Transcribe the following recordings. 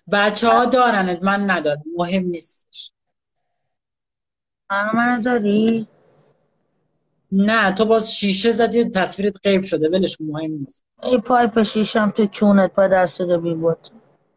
بچه ها دارنت، من ندارم، مهم نیستش. من داری؟ نه تو باز شیشه زدی تصویرت غیب شده، ولش کن، مهم نیست. ای پایپ شیشم تو کونت به دست بی بود.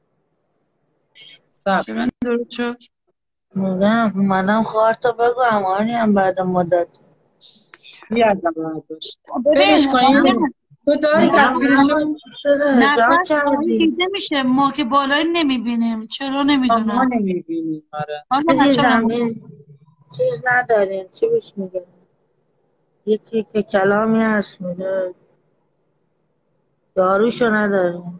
سب به من درود شد. میگم اومدم خواهر بگم آنیم بعد مدت. کی از راحت باش. ولش ببین کنین. تو داری میگم تصویرشو. همون چی شده جمع نفس پایین کردی. دیده میشه، ما که بالایی نمیبینیم، چرا ما نمیدونم. نمیبینیم. آره. حالا بچه عزیزم هم این چیز نداریم چی بهش میگه یه تیک کلامی هست میده داروشو نداریم.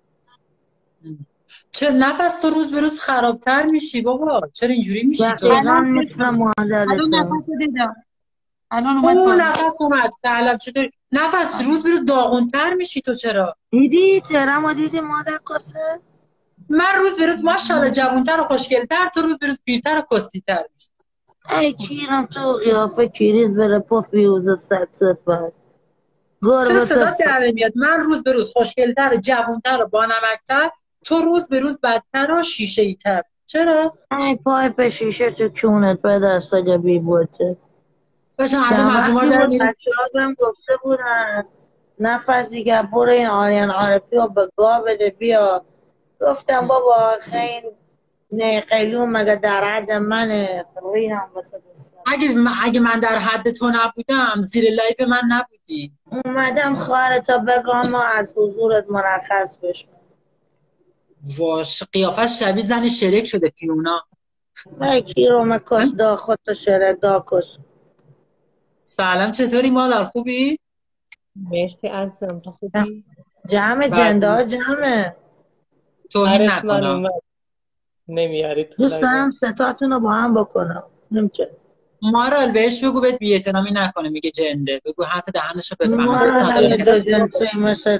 چرا نفس تو روز به روز خرابتر میشی بابا؟ چرا اینجوری میشی تو؟ دقیقا الان چک مثل کن. الان مادرته. نفس رو دیدم، الان اومد او بالا. نفس اومد. سلام چطوری؟ نفس روز به روز داغونتر میشی تو چرا؟ دیدی چرا دیدی مادر کسه. من روز به روز ماشاءالله جوانتر و خوشگلتر، تو روز به روز پیرتر و کسیتر میشی. ای کیرم تو قیافه کیریت بره پافیوز صد صفر چرا گربه صدا صفر. در نمیاد؟ من روز به روز خوشگلتر و جوانتر و بانمکتر، تو روز به روز بدتر و شیشه ای تر. چرا؟ ای پای به شیشه تو کونت به دست بی بوده. باشم ادم چند از اون ور وقتی در بود میری. بچه ها بهم گفته بودن نفس دیگه برو این آریان عارفی رو به گاه بده بیا. گفتم بابا آخه این نه قیلون مگه در حد منه ریدم واسه دستم. اگه من در حد تو نبودم زیر لایف من نبودی. اومدم خواهرتا بگم ما از حضورت مرخص بشم. واش قیافش شبیه زن شرک شده فیونا. ای کی رو مکس دا خودت شره دا کس. سلام چطوری مادر خوبی؟ مرسی عزیزم، تو خوبی؟ جمع بد جنده ها نیست. جمعه. توهین عرس من نکنم. اومد، نمیاری تو دوست لایو. دارم ستاتون رو با هم بکنم نمیشه. مارال بهش بگو بهت بی‌احترامی نکنه، میگه جنده، بگو حرف دهنشو بفهمه، ما دوست رو نداره نگه کسی. دو جنسه مثل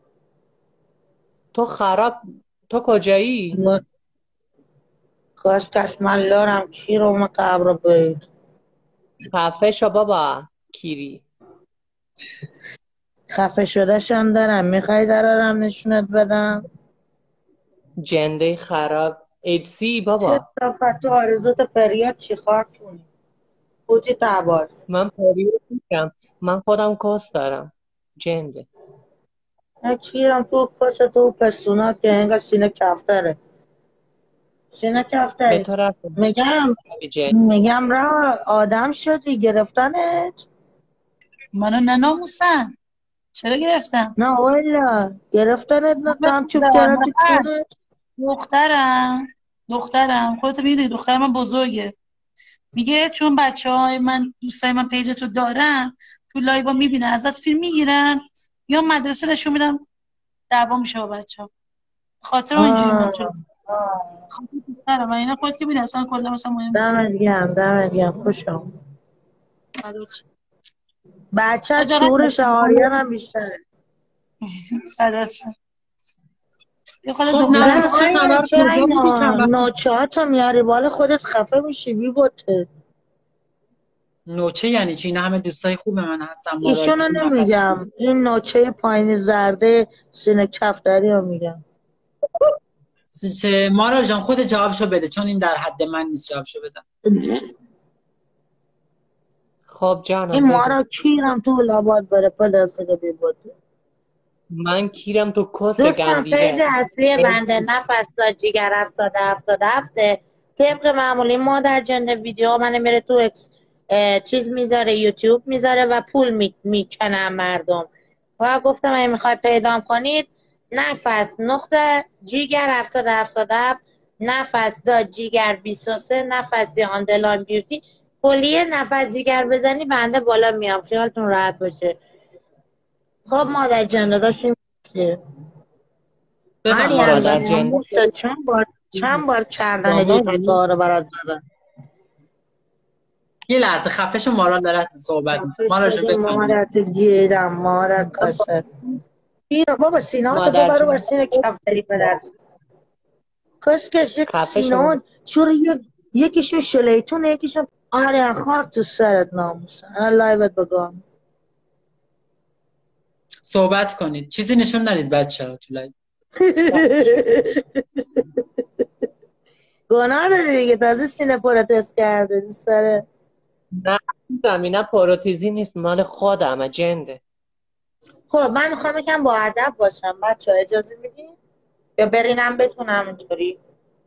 تو خراب، تو کجایی؟ کاش من لارم کی رو مقبر رو بید. خفه شو بابا کیری. خفه شدهشم دارم میخوای درارم نشونت بدم. جنده خراب ایدزی چه بابا. صفت تو آرزوت پریاد چی خار کنی بودی تبار. من پریود میشم، من خودم کس دارم. جنده نه کیرم تو کس تو پسونات که اینگاه سینه کفتره. سینه به کفتره. تو رفتم میگم جنده. میگم را آدم شدی گرفتنت. منو نناموسن، چرا گرفتم؟ نه والا گرفتنت نه من تام چوب کردن تو نفس، کونت. دخترم دخترم خودت میدونی دختر من بزرگه، میگه چون بچه های من دوستای من پیج تو دارن، تو لایوا میبینن ازت فیلم میگیرن یا مدرسه نشون میدم، دعوا میشه با بچه ها، خاطر اینجوری من آه تو آه. خاطر دخترم. من اینا خودت که میدونی اصلا کلا مثلا مهم نیست. دمت گرم خوشم. فدات شم. بچه خجالت شعورش نکن. آریان هم بیشتره. فدات شم. یه خود خب دخترم میگم نفس هست. چه آینه خبر؟ چه کجا این بودی چند وقت؟ نوچه ها تو میاری بالا خودت خفه میشی بی بوته. نوچه یعنی چی؟ اینا همه دوستای خوب من هستن، مارال ایشونو جون نفس جون. نمیگم این نوچه پایین زرده سینه کفتری رو میگم. چه مارال جان خود جوابشو بده، چون این در حد من نیست جوابشو بدم. خب این جانم بگو. مارا کیرم تو لاباد بره پدر بی بوته. من کیرم تو کس دوستان پیج گندیده. اصلی بنده نفس تا جیگر 77 طبق معمولی ما در جنر ویدیو من میره تو چیز میذاره یوتیوب میذاره و پول میکنم مردم و گفتم اگه میخوای پیدام کنید نفس نقطه جیگر 77 نفس دا جیگر 23 نفس آندلان بیوتی کلیه نفس جیگر بزنی بنده بالا میام خیالتون راحت باشه. خب مادر جنده داشتیم بفهم مارال مریم به مادر جان. جنده ناموس چند بار کردن دیتا مامانی. ها رو برات زدن. یه لحظه خفش مارال داره صحبت میکنه. خفه مارال جون شدی بفهمید. مادرت گیرم مادر کسه. اینا بابا سینه ها تو مادر ببرو بر جنده سینه کفتری پدرس. کسکش یک خفه سینه شما. ها چرا یکیشو شلیتون یکیشو آره خاک تو سرت ناموس انا لایوت بگم. صحبت کنید، چیزی نشون ندید بچه ها تو لایو. گناه داری دیگه، تازه سینه پروتست کرده دوست داره. نه زمینه پروتزی نیست، مال خودم جنده. خب من میخوام یکم با ادب باشم بچه ها، اجازه میدین یا برینم بتونم اینطوری؟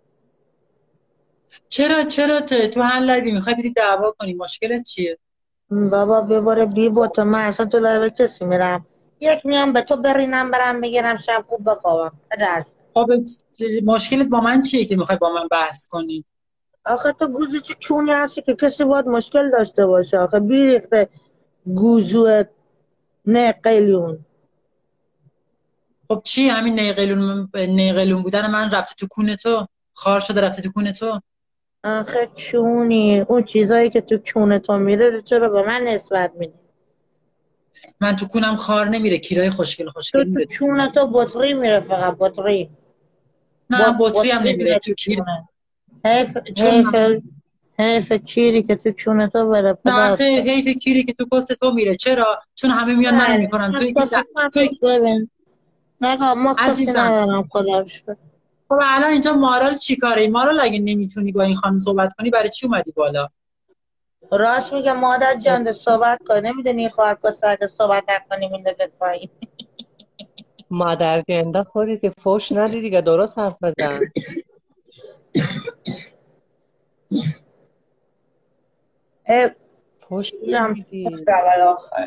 چرا تو هر لایبی میخوای بری دعوا کنی؟ مشکلت چیه؟ بابا بباره بی بوتا، من اصلا تو لایو کسی میرم یک میام به تو برینم برم بگیرم شب خوب بخوابم پدر. خب مشکلت با من چیه که میخوای با من بحث کنی؟ آخه تو گوزی چه کونی هستی که کسی باید مشکل داشته باشه؟ آخه بیریخته گوزو نه قلیون. خب چی همین نیقلون بودن من رفته تو کونه تو؟ خار شده رفته تو کونه تو؟ آخه چونی اون چیزایی که تو کونه تو میره رو چرا به من نسبت میدی؟ من تو کونم خار نمیره، کیرای خوشگل تو خوشگل تو میره تو کونه کونم. تو بطری میره، فقط بطری. نه بطری هم بطری نمیره میره تو تو کیر. کونه. حیف چون حیف حیف کیری که تو کونه تو بره نه پدر. حیف کیری که تو کس تو میره. چرا؟ چون همه میان منو بله میکنن من توی که کاسه من توی تو ببین نگاه ما کسی عزیزم. ندارم خدا رو شکر. خب الان اینجا مارال چی کاره؟ مارال اگه نمیتونی با این خانم صحبت کنی برای چی اومدی بالا؟ راست میگه مادر جان صحبت کن، نمیدونی خواهر پسر اگه صحبت نکنی میندازت پایین. مادر جنده خودی که فوش ندی دیگه، درست حرف بزن. حیف فوش میگم نمیدی. اول آخر.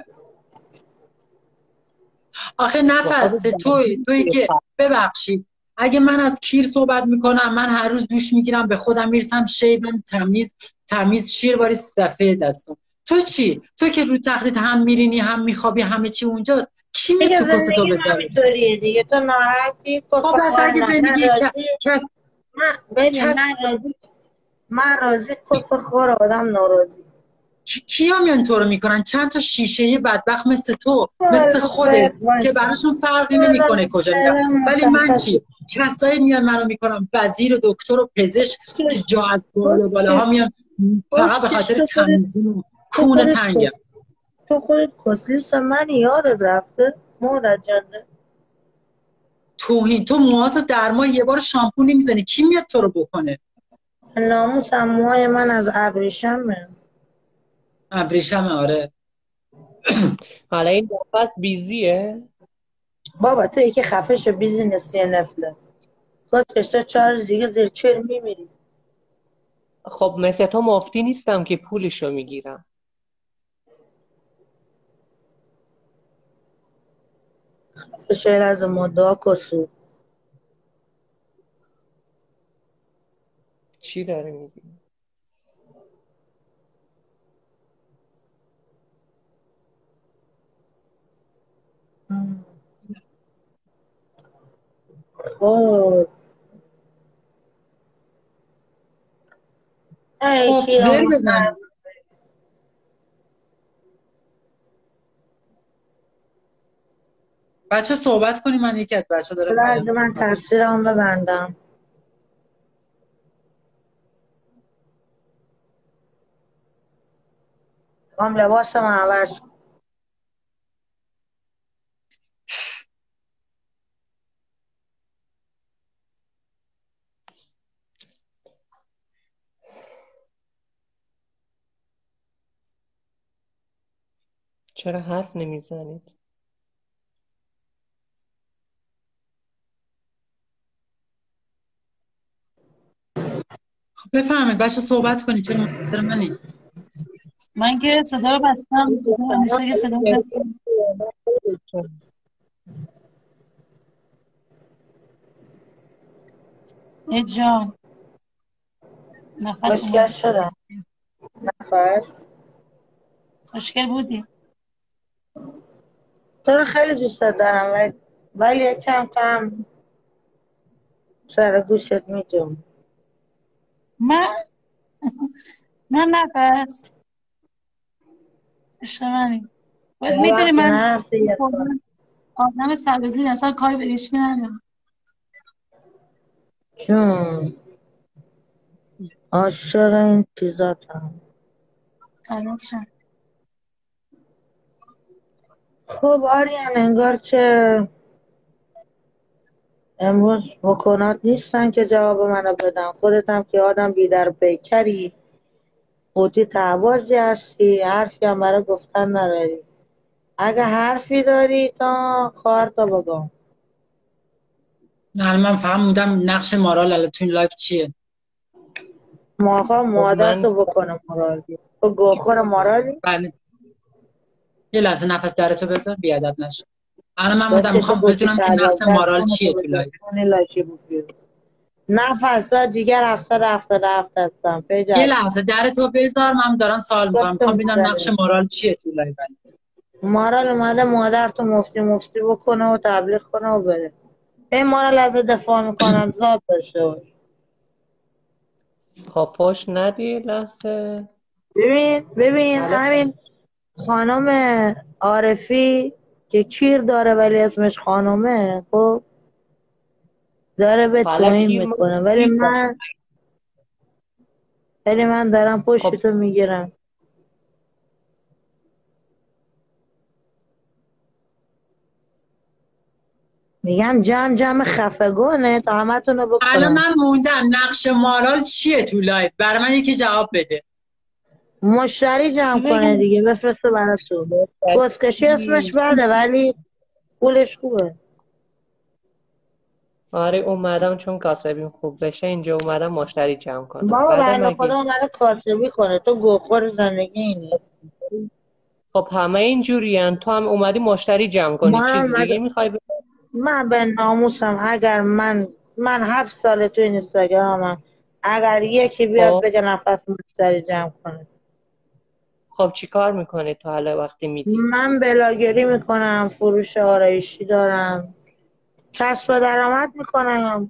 آخه با خودت نفس توی زدی. که ببخشید اگه من از کیر صحبت میکنم، من هر روز دوش میگیرم به خودم میرسم شیبم تمیز شیر باری سفید دستم. تو چی؟ تو که رو تختت هم میرینی هم میخوابی، همه چی اونجاست. کی میاد دیگه تو کست تو زندگی بذاره؟ همینطوریه دیگه، تو ناراحتی کس خب بس اگه خورنم من زندگی راضی. کس من ببین کس من راضی کس خور آدم ناراضی. کیا میان تو رو میکنن؟ چند تا شیشه بدبخت مثل تو، مثل والا خودت، خیر که وایسا. براشون فرقی والا نمیکنه کجا میرن. فعلا ولی من مشخصی. چی؟ کسایی میان منو میکنن وزیر و دکتر و پزشک که کسکش جا از بالاها کسکش میان فقط به کسکش خاطر تمیزی و تو کون خودت تنگم. کس تو خودت کسلیس من یادت رفته مادر جنده. توهین! تو موهاتو در ماه یه بار شامپو نمیزنی، کی میاد تو رو بکنه؟ ناموسم موهای من از ابریشمه. ابریشم آره. حالا این نفس بیزیه. بابا تو یکی خفش بیزینسی نفله کسکش تا 4 روز دیگه زیر چر میمیری. خب مثل تو مفتی نیستم که پولشو میگیرم. فشل از مدعا کسو. چی داره میگی؟ اوه ای خب کیرم زر اومد. بزن. بچه صحبت کنی، من یکی از بچه داره پیام لازم میده من میخوام بهش. تفسیرم ببندم. هم لباسم عوض کنم. چرا حرف نمیزنید؟ خب بفهمید بچه صحبت کنی، چرا منتظر منی؟ من که صدا رو بستم، نیسته که صدا بزن. ای جان نفس خوشگل اومد. شدم نفس. خوشگل بودی. تو رو خیلی دوست دارم ولی یکم کم سر گوشت میتون. من من نفس عشق منی. باید یه میدونی وقتی من نرفته یه سال. آدم سربزیر اصلا کاری به هیچکی ندارم. جون عاشق این چیزاتم. فدات شم. خب آریان انگار که امروز بکنات نیستن که جواب منو بدن. خودت هم که آدم بیدر پیکری، قوطی تعوازی هستی، حرفی هم برای گفتن نداری. اگه حرفی داری تا خواهر تا بگم. نه من فهمیدم نقش مارال الان تو این لایف چیه. ماها خب مادر من تو بکنه مارالی، تو گوخور مارالی. بله یه لحظه نفس درتو بزن بیادب نشو. الان من بس مدام که تو میخوام قوطی بدونم که نقش تعوازی هست مارال چون چیه تو تو لایف. بزرگانی لاشی بفیروز. نفس دا جیگر 777 هستم یه پیجت لحظه درتو بذار من دارم سوال میکنم دست میخوام ببینم نقش میزنی. مارال چیه تو لایف. مارال اومده مادر تو مفتی بکنه و تبلیغ کنه و بره. این مارال از دفاع میکنم ذات داشته باش. خب فوش ندی لحظه. ببین حالا همین خانم عارفی که کیر داره ولی اسمش خانومه، خب داره به حالا توهین کی میکنه کی داره؟ ولی من دارم خب پشتتو میگیرم. میگم جمع خفگانه تا همتونو الان بکنم. من موندم نقش مارال چیه تو لایف برای من یکی جواب بده. مشتری چی جمع کنه بگم؟ دیگه بفرسته برای تو. کسکشی اسمش بده ولی پولش خوبه. آره اومدم چون کاسبیم خوب بشه اینجا اومدم مشتری جمع کنم بابا بعد بنده مگه. خدا منو کاسبی کنه، تو گوخور زندگی اینی. خب همه اینجورین تو هم اومدی مشتری جمع کنی من چیز دیگه مگه میخوای من به ناموسم اگر من 7 ساله تو این اینستاگرامم، اگر یکی بیاد خب بگه نفس مشتری جمع کنه، خب چی کار میکنی تو حالا وقتی میدی. من بلاگری میکنم، فروش آرایشی دارم، کسب و درآمد میکنم.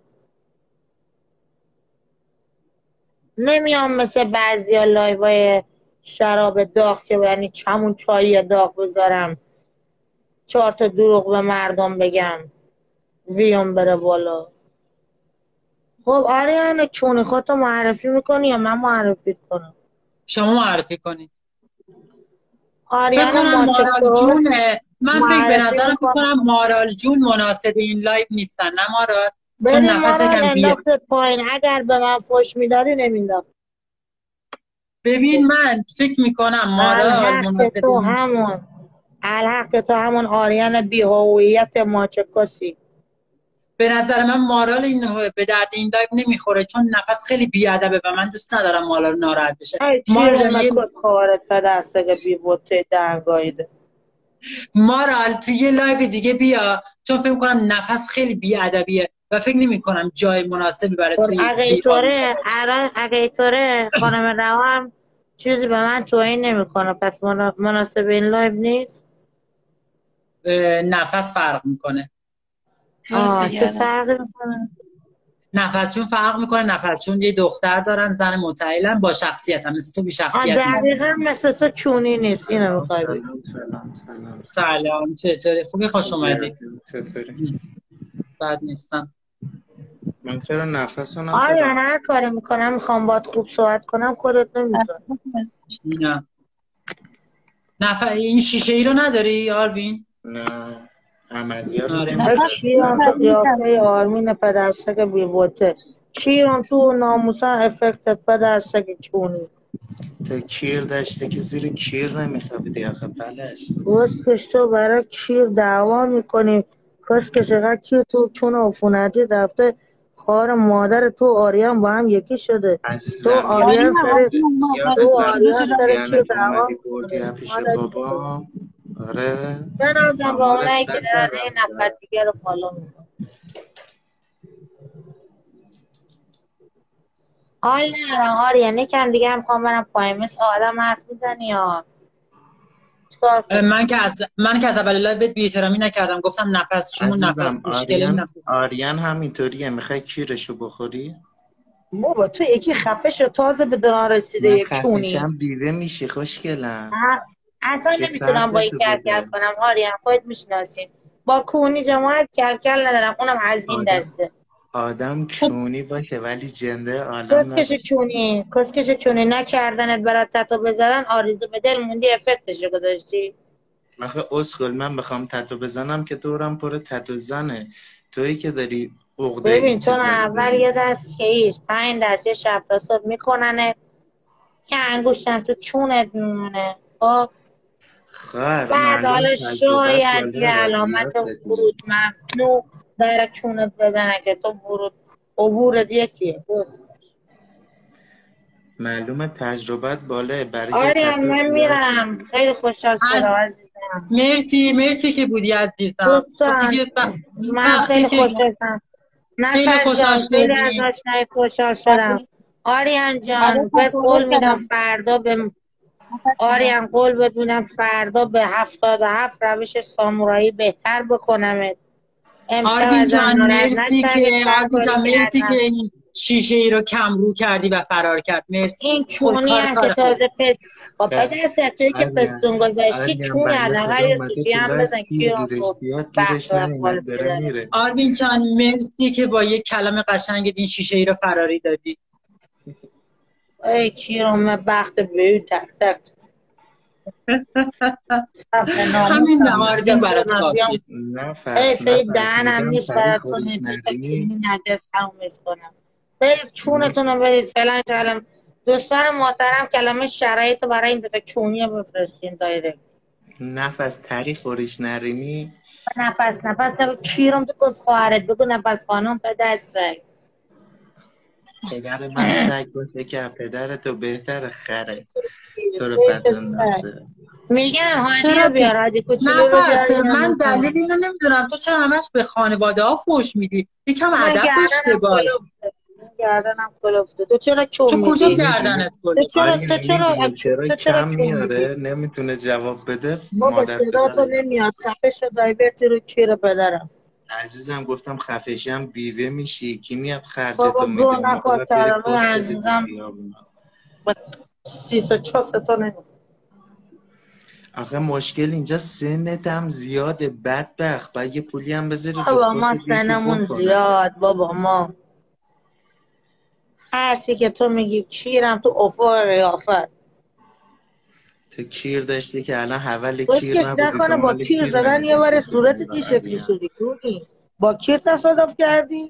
نمیام مثل بعضیا لایوای شراب داغ که یعنی چمون چایی داغ بذارم 4 تا دروغ به مردم بگم ویوم بره بالا. خب آریان چونی خودتو معرفی میکنی یا من معرفی کنم؟ شما معرفی کنید. فکر آریان کنم مارال ماچکور جونه. من فکر به معرفی نظرم فکر میکنم. کنم مارال جون مناسب این لایف نیستن نه مارال. چون ببین نفس مارال یکم بیه. انداختت پایین، اگر به من فش میدادی نمینداخت. ببین من فکر میکنم مارال الحق مناسب تو این. همون الحق تو همون آریان بیهویت ماچکوسی. به نظر من مارال این به درد این لایف نمیخوره چون نفس خیلی بیادبه و من دوست ندارم مارال ناراحت بشه. ای مارال جان چیرون کس خوارت پدستگ بی بوته دنگاییده. مارال تو یه لایو دیگه بیا چون فکر کنم نفس خیلی بیادبیه و فکر نمی کنم جای مناسبی برای خب توی اگه زیبا اینجا اینطوره باشه. اگه اینطوره خانم روام چیزی به من توهین نمیکنه، پس مناسب این لایو نیست. نفس فرق میکنه. دورت چه بگردم. فرقی میکنه؟ نفسشون فرق میکنه. نفسشون یه دختر دارن زن متعیلن با شخصیت هم مثل تو بی شخصیت نیست. دقیقا مثل تو چونی نیست، اینو میخوای بگی. سلام. سلام چطوری خوبی خوش اومدی. چطوری؟ بد نیستم. من چرا نفس رو آیا ندارم؟ هر کاری میکنم میخوام باید خوب صحبت کنم خودت نمیذار. نه این شیشه ای رو نداری آروین. نه عملیات رو آره ای نمیکرد چیرم تو قیافه آرمین پدستک بی بوته، چیرم تو ناموسن افکتت پدستک چونی. تا کیر داشته که زیر کیر نمیخوابیدی آخه بلش. کسکش تو برای کیر دعوا میکنی. کسکش اقدر کیر تو چون عفونتی رفته خار مادر تو آریان با هم یکی شده. تو آریا آریان سر آریا تو کوچولو آریان جلو سر کیر لعنت دعوا اومدی بردی میکنی. پیش مادری تو تو بابا. آره بنازم با آمارت اونایی که دارن این نکردم نفر که. دیگه رو فالو میکنن. حال ندارم آریان یکم دیگه هم میخوام برم پایین مثل آدم حرف میزنی یا چیکار کنی؟ من که از اول لایو بهت بی‌احترامی نکردم گفتم نفس جون عزیزم نفس خوشگله نفس. آریان همینطوریه میخوای کیرشو بخوری؟ بابا تو یکی خفه شو تازه به دوران رسیده من یک خفه چونی. شم بیوه میشی خوشگلم. اصلا چه نمیتونم با این فرقت کلکل بوده؟ کنم آریان خودت میشناسیم. با کونی جماعت کلکل ندارم اونم از این دسته. آدم کونی باشه ولی جنده عالم کسکش چونی نکردنت برات تتو بزنن آریزو به دل موندی افکتشو گذاشتی. آخه اسکل من بخوام تتو بزنم که دورم پر تتو زنه. تویی که داری عقده ببین ای چه چون اول داری؟ یه دست که ایش 5 دست یه شب تا صبح میکننه که انگوشتم تو چونت میمونه. خب خیر بعد معلوم حالا تجربت شاید یه بالاه علامت زیاد بدی. ورود ممنوع در چونت بزنه که تو ورود عبورت یکیه. بس. معلومه تجربت بالاه برای که آریان تتو من زیاد میرم، داری. خیلی خوشحال شدم از عزیزم. مرسی که بودی عزیزم. خب دوستان دیگه من وقتی خیلی که خوشحالم. خیلی نفس خوشحال جان خیلی از شدیم. آشنایی خوشحال شدم. آریان بعدش جان هم بهت صحبت قول میدم کردم فردا به نفس جان. آریان قول بهت میدم فردا به 77 روش سامورایی بهتر بکنمت. امشب ازم ناراحت نشدی هر آربین کاری جان مرسی که کردم. این شیشه ای رو کم رو کردی و فرار کرد. مرسی. این خود چونی کار هم که خوب. تازه با پدر سرتایی که پستون گذاشتی آریان چون بنده حداقل خدا یه اومده سوتی تو هم لایف بزن کیر کیرم گیرش تو بیاد وقت گیرش وقت بالا نیمد داره بذاری. میره. آربین جان مرسی که با یک کلام قشنگ این شیشه ای رو فراری دادی. ای کیرم بخت بیو تک تک به همین ناموسم اینجا آربین برات خودم بیام. کافیه. ای نفس فی دهنم میگم نیست تاریخ براتون خودش این تا نرینی. کلینی نجس تمومش کنم. برید چونتون رو برید فعلا کلم. دوستان محترم کلمه شرایط رو برای این دوتا چونی بفرستین دایرکت. نفس تاریخ خودش نرینی. نفس نفس کیرم تو کس خواهرت بگو نفس خانم به دستک. پدر من سگ باشه که پدرتو بهتر خره. تو رو حیف سگ. پسندازه. میگم هادی چرا رو بیار، هادی کوچولو رو نفس بیار یا من دلیل میکنم. اینو نمیدونم تو چرا همش به خانواده ها فوش میدی؟ یکم من ادب داشته گردنم باش. کلفته، من گردنم کلفته. تو چرا چون تو کجا میدی؟ گردنت تو کلفت؟ چرا تو آریان چرا میدونی چرا تو چرا کم چون میدی؟ میاره نمیتونه جواب بده بابا مادر صدا تو پدرش. نمیاد، خفه شو دایورتی رو کیر پدرم. عزیزم گفتم خفشم بیوه میشی کی میاد بابا خرجتو گو میده اون موقع نخور باید بری کلمه پست بدی تو عزیزم. خیابونا. با 34 تا نمیاد. آخه مشکل اینجا سنت هم زیاده بدبخت باید یه پولی هم بذاری رو بابا خودت ما یکی سنمون بکنه. زیاد، بابا ما هر چی که تو میگی کیرم تو افق قیافت. تو کیر داشتی که الان حول کیر بسکش نبودی نکنه با دنبال کیر کیر زدن یه بار نمیگشتی تو صورت دنیا این شکلی آریان. شدی کونی. با کیر تصادف کردی؟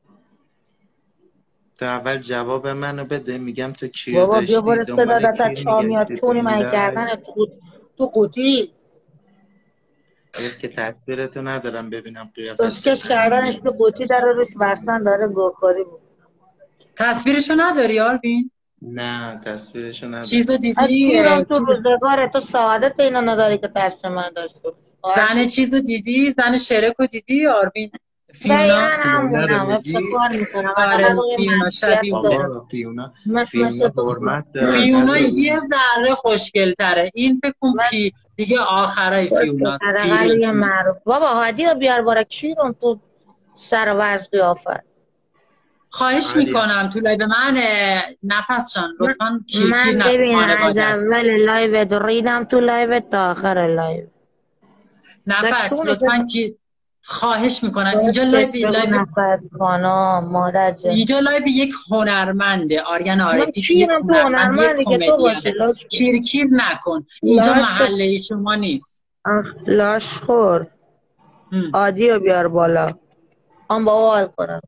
تو اول جواب منو بده میگم تو کیر بابا بیا داشتی بار صدا دنبال تا کیر چا میاد میگشتی تو چونی این من لایف. کردن تو قوطی. حیف که تصویرتو ندارم ببینم قیافت بسکش چطوری. کردنش تو قوطی در روش بستن داره گوخوری بود. تصویرشو نداری آربین؟ نه تصویرشو چیزو نداریم. دیدی؟ کیرم تو روزگار تو سعادت اینا نداری که دست من داشته باش. زن چیزو دیدی؟ زن شرکو دیدی آربین؟ دقیقا فیونا؟ فیونا رو همونم میگی؟ افتخار میکنم آره حداقل روی فیونا منصفیت شبیه اونه. دارم. بابا فیونا. مثل فیونا تو حرمت دارد فیونا عزیزم. یه ذره خوشگل تره. این فکر کن مثل دیگه آخرای بسکش فیوناست. حداقل روی معروف. بابا هادی رو بیار بارا کیرم تو سر وز قیافت. خواهش آریا میکنم تو لایو من نفس جان من لطفا کیرکیر من نکن ببین از خانواده است. اول لایو ریدم تو لایو تا آخر لایو. نفس چونی که لطفا خواهش میکنم بسکش بگو نفس خانم مادر جن. اینجا لایو یک هنرمنده. آریان من عارفی یک کیرم تو هنرمند یک هنرمندی که تو باشی کمدینه. لاشی. کیرکیر نکن اینجا لاش محله شما نیست. لاش خور. عادی رو بیار بالا آن با حال کنم.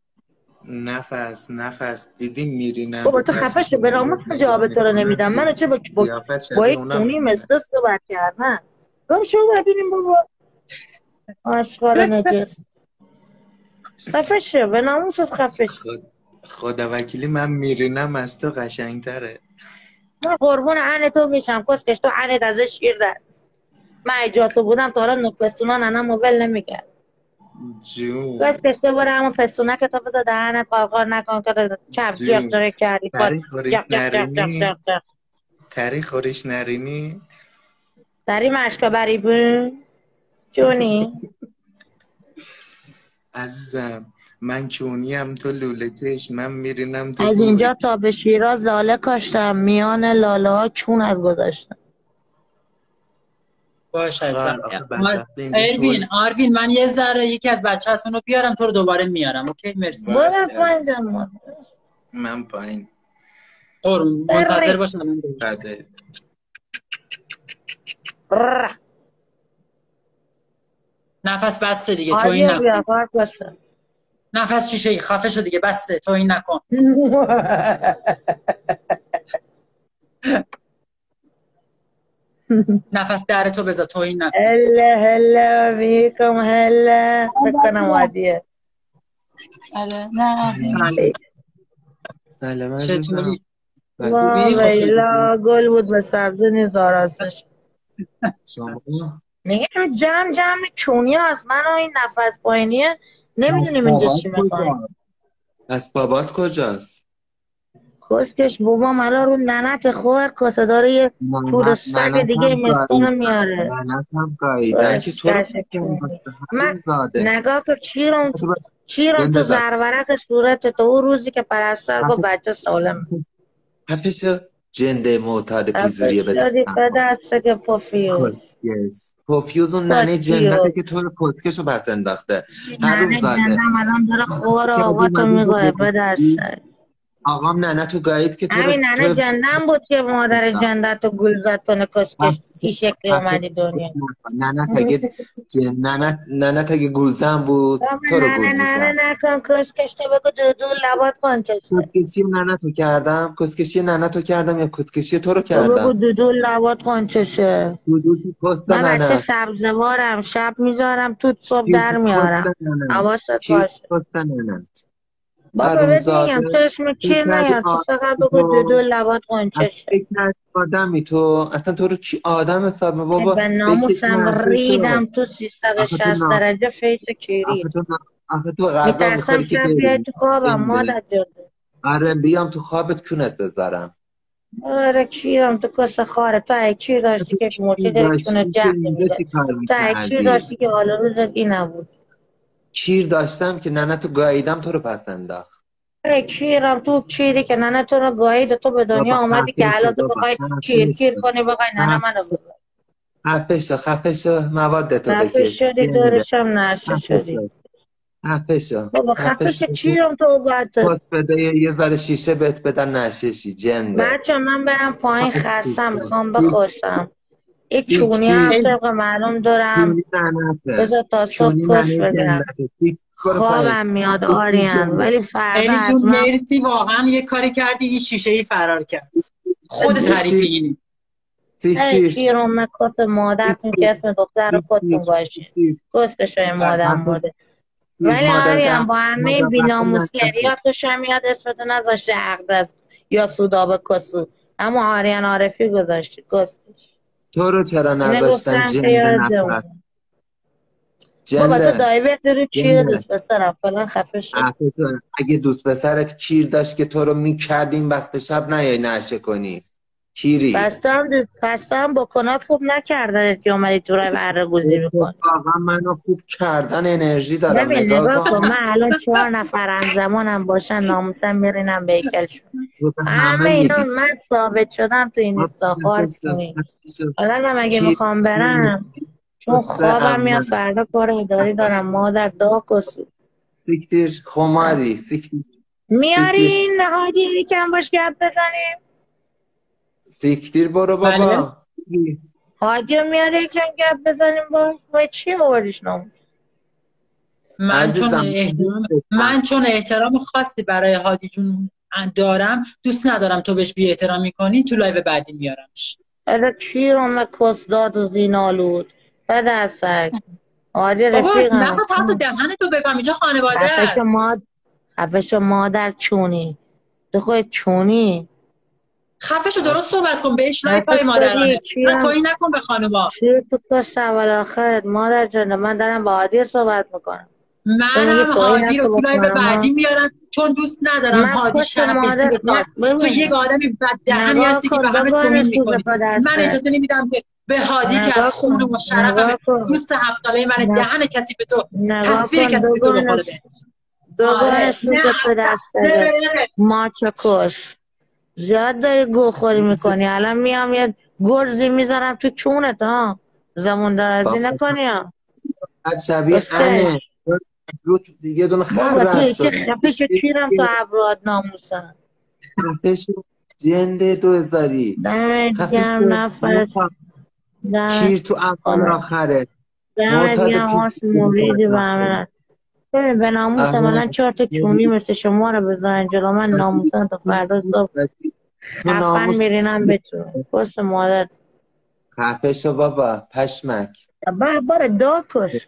نفس دیدی میرینم بابا رو تو کسی خفه که شو به ویدیو ناموس من نگاه جواب تو رو میکنه نمیدم. منو چه قیافت با شبیه یک اونا کونی میمونه. مثل صحبت کردن. گم شو ببینیم بابا آشقال نجس. خفه شو به ناموست خفه شو. خدا وکیلی من میرینم از تو قشنگتره. من قربون عن تو میشم کسکش تو عنت ازش شیر در. من ایجاتو بودم تا حالا نوپستونا ننم موبل نمیکرد. جون کسکش تو برو همون پستونه که تو بذار دهنت قارقار نکن که کف جیغ جون جاره کردی پاد تاریخ خورش جق جق جق جق نرینی. جق جق. تاریخ خورش نرینی. داری مشکا بری بون جونی. عزیزم من چونیم تو لولتش من میرینم تو از گوش. اینجا تا به شیراز لاله کاشتم میان لاله ها چون از گذاشتم. باش عزیزم. خواهر آخه بدبختی اینجا اروین شغل. آروین من یه ذره یکی از بچه هستون رو بیارم تو رو دوباره میارم. اوکی مرسی. برو از باشه پایین جان من پایین قربون منتظر بری. باشم الان درست. بده. نفس بسته دیگه توهین آدیا نکن. بیا کار باشه. نفس شیشه خفه شو دیگه، بسه، توهین نکن. نفس در تو بذار، توهین نکن. هلا بیکم، هلا بکنم عادیه. آره نه سلام چطوری؟ ویلا گل بود به سبزه نیست آراستش. شما میگه جمع چونی هست. من این نفس پایینیه نمیدونیم اینجا چی میخوایم. پس بابات کجاست؟ کسکش بابام الان رو ننت خور کاسه داره یه تور سگ دیگه مثل میاره. ننتم گاییدن که تو رو من نگاه که چیرم تو زرورق صورت تو اون روزی که پرستار گفت بچه سالم. حفظ جنده معتاد پیزوریه شدی به دسته که پوفیوز اون ننه جنده که تو رو پسکشو بس انداخته. ننه جندم الان داره خور آقا تو میگوه به دسته. آقام ننه تو گایید که تو رو همین ننه جندم بود که مادر جنده تو گل زد تو نکسکش این شکلی اومدی دنیا. ننه تگه گلزن بود تو رو گل میزن. ننه نکن کسکش تو بگو دودو لبات کنچشه. کسکشی ننه تو کردم؟ کسکشی ننه تو کردم یا کسکشی تو رو کردم؟ بگو دودو لبات کنچشه. دودو تو پست ننه. من بچه سبزوارم، شب میذارم تو صبح در میارم. حواست باشه. بابا بهت میگم چشم کیر نیاد تو فقط بگو دودو لبات قنچشه. فکر آدمی تو اصلا تو رو کی آدم حساب بابا؟ به ناموسم ریدم تو 360 درجه فیس کیری. آخه تو غذا میخوری که میترسم شب بیای تو خوابم مادر جده. آره بیام تو خوابت کونت بذارم. آره کیرم تو کس خاره. تو ای کیر داشتی که موچه داری کونت جهده میده. تو ای کیر داشتی که حالا روزت این نبود. کیر داشتم که ننه تو گاییدم تو رو پس انداخت. کیرم تو کیری که ننه تو رو گایید و تو به دنیا آمدی که الان تو بخوای کیر کنی بخوای ننه منو بگوی. خفه شو مواد تو بکش. خفه شدی دورشم نشه شدی. خفه شو بابا خفه شو کیرم تو باید پاس بده یه ذره شیشه بهت بدن نششی جنده. بچه من برم پایین خستم میخوام بخوشم. یه چونی هم طبق معلوم دارم بذار تا صبح کش بگیرم. خوابم میاد آریان ولی فردا جون مرسی واقعا یه کاری کردی این شیشه ای فرار کرد. خود تعریفی اینه. کیروم کس مادرتون که اسم دختر رو خودتون باشید کسکشای مادر مورده. ولی آریان با همه بیناموسگریات خوشم میاد اسمتو نذاشته اقدس یا سودابه کسو اما آریان عارفی گذاشتی کسکش. تو رو چرا نذاشتن جنده نفرت؟ بابا تو دایورت رو کیر دوست پسرم فلان خفه شد. اگه دوست پسرت کیر داشت که تو رو میکرد این وقت شب نیای نشه کنی کیری. پستم بکنات خوب نکردنت که اومدی تو رای بره گوزی میکنی. واقعا منو خوب کردن انرژی دارم. نگاه کن من الان 4 نفر زمانم باشن ناموسم میرینم به هیکلشون. همه اینا من ثابت شدم تو این استخار کنی. الان اگه میخوام برم چون خوابم میاد فردا کار اداری دارم مادر داکسو. سیکتیر خماری سیکتیر میارین هادی یکم باش گپ بزنیم. سیکتیر برو بابا. هادی میاره یکم گپ بزنیم باش. وای چی آوردیش نام؟ من چون احترام خاصی برای هادی جون دارم دوست ندارم تو بهش بی احترامی کنی. تو لایو بعدی میارمش. الا کی رو مکس داد و زینالود پدر سگ هادی رفیقم. نفس حتی دهنتو بفهم اینجا خانواده خفش مادر چونی تو خود چونی خفشو درست صحبت کن بهش لایف های مادرانه. تویی نکن به خانوما. چیه تو کشت اول آخرت مادر جنده من دارم با هادی صحبت میکنم. منم هادی رو تو لایو بعدی میارم چون دوست ندارم هادی شرف تو یک آدمی بد دهنی هستی که به همه توهین میکنی. من اجازه نمیدم که به هادی که از خون و شرف دوست 7 ساله من دهن کسی به تو تصویر کسی به تو بخوره. دوگانه سوزه پدر سره ماچه کش زیاد داری گوخوری میکنی. الان میام یه گرزی میذارم تو چونت ها زمون درازی نکنی ها. از شبیه انه یه دونه خر رد شد. خفش کیرم تو عبرات ناموسن. خفش جنده 2000 دمت گرم نفس کیر تو اول آخره دمت گرم هاست موریدی به همه ببین به ناموس من 4 تا چونی مثل شما رو بزنن جلو من ناموسن تا فردا صبح خفن میرینم به تو پست مادر خفه شو بابا پشمک باره دا کش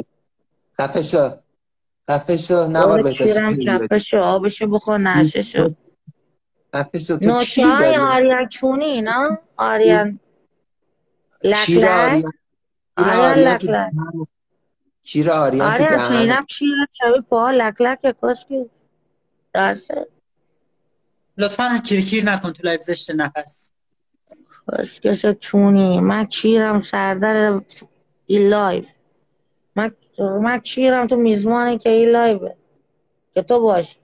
خفه شو نبار باره بهتش کیرم چپه شو آبشو بخور نشه شو خفه شو تو نوچه کیر های داری آریان چونی نه آریان لک کیر لک آریان لک لک کیر آریان تو آریان دهنه شنیدم کیرت شبیه پاها لک لک کشکی درسته لطفا کیرکیر نکن تو لایو زشت نفس. کشکش چونی من کیرم سردر این لایف من کیرم تو میزمانی که این لایفه که تو باش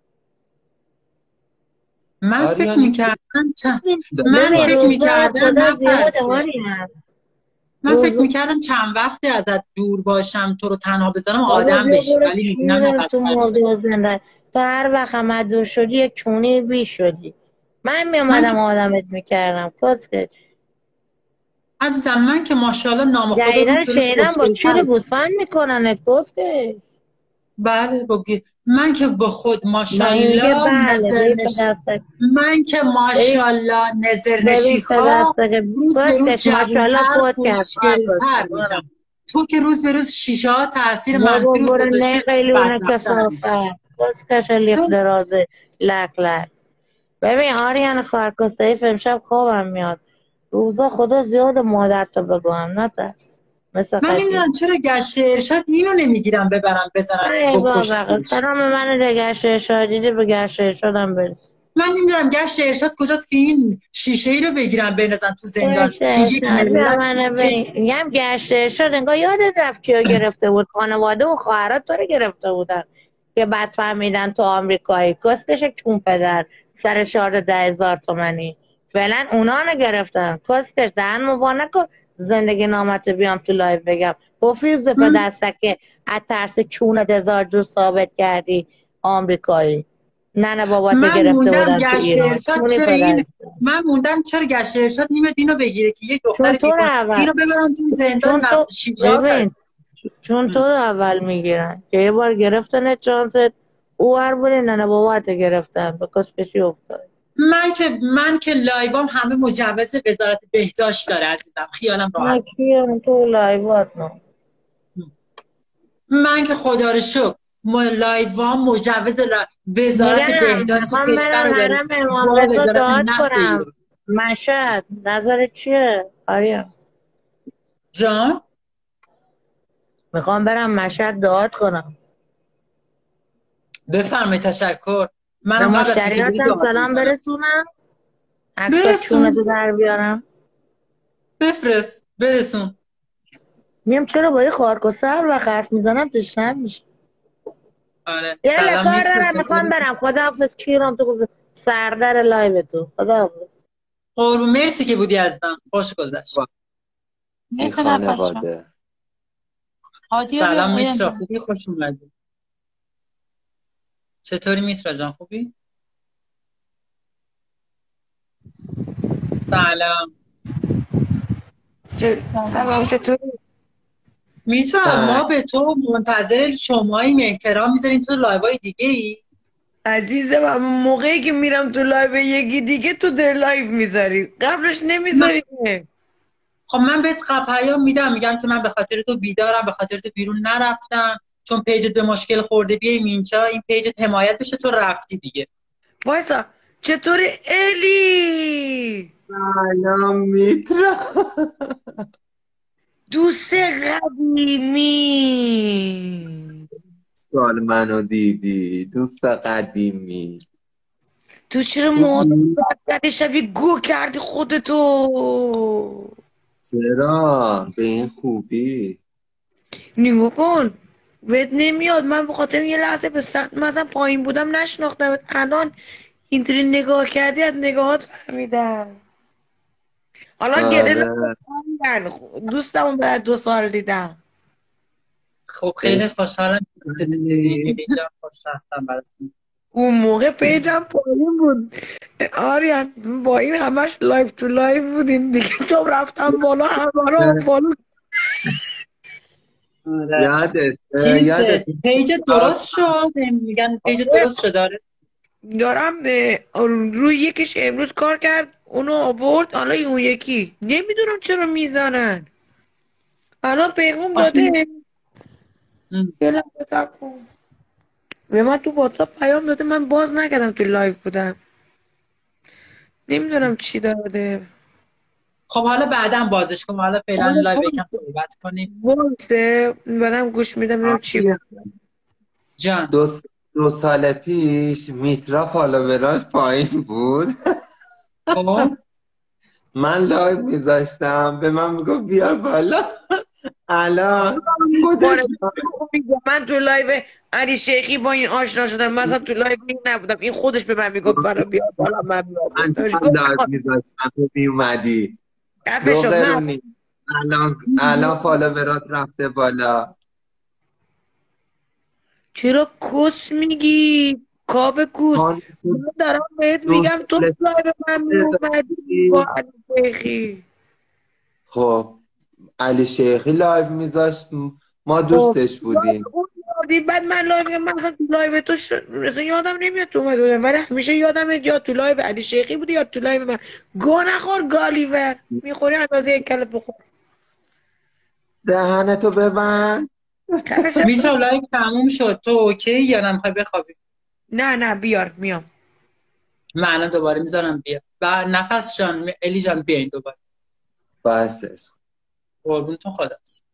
من فکر آریان میکردم ببین روزگار خدا نفس زیاده آریان من فکر میکردم چند وقتی ازت دور باشم تو رو تنها بذارم بابا آدم بیا بشی برو ولی میبینم نه کیرم تو بدتر مرده شدی. و زنده تو هر وقت هم دور شدی یک چونی بی شدی من من میامدم که آدمت میکردم کسکش عزیزم من که ماشاءالله نام خدا جدیدن روز به روز شنیدم با کیر خوشگل‌تر. گوسفند میکنن کسکش بله من که به خود من میگه ماشاءالله بله ببین پدستک من که ماشاءالله ببین نظرنشیخا پدستک روز به روز کسکش ماشاءالله جوانتر فوت کرد خوشگلتر میشم. تو که روز به روز شیشه ها تاثیر بابا منفی رو برو گذاشته نه قیلونه بدبخت‌تر کسافت میشی. کسکش لیف درازه لک لک ببین آریان خارکستایی امشب خوابم میاد روزا خدا زیاد مادر تو بگوهم نترس مثل من قدیم نمیدونم چرا گشت ارشاد اینو نمیگیرم ببرم بزنن ای بابا بکشنش. سلام من رو گشت ارشاد دیدی به گشت ارشادم برس من نمیدونم گشت ارشاد کجاست که این شیشه ای رو بگیرن بندازن تو زندان گشت که یک ارشاد بیا ملت منو که ببین میگم گشت ارشاد انگار یادت رفت کیو گرفته بود خانواده و خواهرات تو رو گرفته بودن که بعد فهمیدن تو آمریکایی کسکش کون پدر سر 14,000 تومانی فعلا اونا رو گرفتن کسکش دهن مبا نکن زندگی نامت بیام تو لایو بگم پوفیوز پدستک که از ترس چونت 1000 جور ثابت کردی آمریکایی ننه بابات من گرفته موندم بودن تو گشت ایران ارشاد چونی چرا این پدرست من موندم چرا گشت ارشاد نیمه اینو بگیره که یک چون دختر تو رو بیگان اول اینو ببرن تو زندان چون تو شیشه ها ببین چون تو رو اول میگیرن که یه بار گرفتن چانست او هر بودی ننه بابات گرفتن به کسکشی افتاد من که لایوام همه مجوز وزارت بهداشت داره عزیزم خیالم راحت. نکیم تو لایوات نه من که خدا رو شکر لایوام مجوز وزارت میگم بهداشت میخوام کشور برم رو داره حرم امام با رضا وزارت دعات نفت کنم ایران. مشهد نظرت چیه آریا جان میخوام برم مشهد دعات کنم بفرمایید تشکر به منم قبل از فیزیبولی مشتریاتم دعا سلام میکنم. برسونم عکسات چونتو برسون در بیارم بفرست برسون. میم چرا با یه خارکوسر و حرف میزنم تشنم میشه آره یالا سلام کار میترا دارم میخوام چطوری؟ برم خداحافظ کیرم تو سردر لایو تو خداحافظ قربون مرسی که بودی عزیزم خوش گذشت. این مرسی نفس جان خانواده هادیو بیار سلام آریان میترا جان خوبی خوش اومدی. چطوری میترا جان خوبی؟ سلام سلام. سلام چطور؟ میترا ما به تو منتظر شماییم احترام میذاریم تو لایوهای دیگه ای. عزیزم موقعی که میرم تو لایو یکی دیگه تو در لایو میذاری قبلش من نمیذاری. خب من بهت پیام میدم میگم که من به خاطر تو بیدارم به خاطر تو بیرون نرفتم چون پیجت به مشکل خورده بیایم اینجا این پیجت حمایت بشه تو رفتی دیگه. وایسا چطوری الی سلام میترا دوست قدیمی سال منو دیدی دوست قدیمی تو چرا خوبی؟ موهات شبیه گو کردی خودتو چرا به این خوبی؟ نگاه کن بهت نمیاد من به خاطر یه لحظه به سخت مثلا پایین بودم نشناختم الان اینطوری نگاه کردی از نگاهات فهمیدم حالا گله آره نکن دوستمو بعد 2 سال دیدم خب خیلی عشق خوشحالم که دیدی منی. خیلی جان خوش رفتم براتون. اون موقع پیجم پایین بود آریان با این همش لایف تو لایف بودین دیگه تو رفتم بالا همه رو فالو آره. یادت چیز یادت پیج درست شد، میگن پیج درست شد. داره دارم روی یکیش امروز کار کرد اونو آورد، حالا اون یکی نمیدونم چرا میزنن. الان پیغام داده یه لحظه صبر کن. به من تو واتساپ پیام داده، من باز نکردم، تو لایو بودم، نمیدونم چی داده. خب حالا بعدا بازش کن، حالا فعلا لایو یکم صحبت کنیم. وایسه بعدم گوش میدم ببینم چی گفت. جان دو سال پیش میترا فالووراش پایین بود. خب من لایو میذاشتم به من میگفت بیا بالا. الان خودش من تو لایو علی شیخی با این آشنا شدم، مثلا تو لایو این نبودم، این خودش به من میگفت برا بیا بالا، من من لایو میذاشتم تو میومدی خفه دو شد. من قرونی. الان فالوورات رفته بالا. چرا کس میگی کاوه کوس؟ خان- من دارم بهت دو میگم تو سال لایو من میومدی با علی شیخی. خب علی شیخی لایو میذاشت، ما خب دوستش بودیم. بعد من لایو، من اصلا تو لایو تو مثلا یادم نمیاد تو اومده بودم، ولی همیشه یادم میاد یا تو لایو علی شیخی بودی یا تو لایو من. گو نخور گالیور، میخوری اندازه یک کلت بخور. دهنتو ببند. خفه شو. میترا لایو تموم شد، تو اوکی یا نمیخوای بخوابی؟ نه بیار میام. من الان دوباره میذارم بیا. و نفس جان الی جان بیاین دوباره. بس قربونتون، خدا.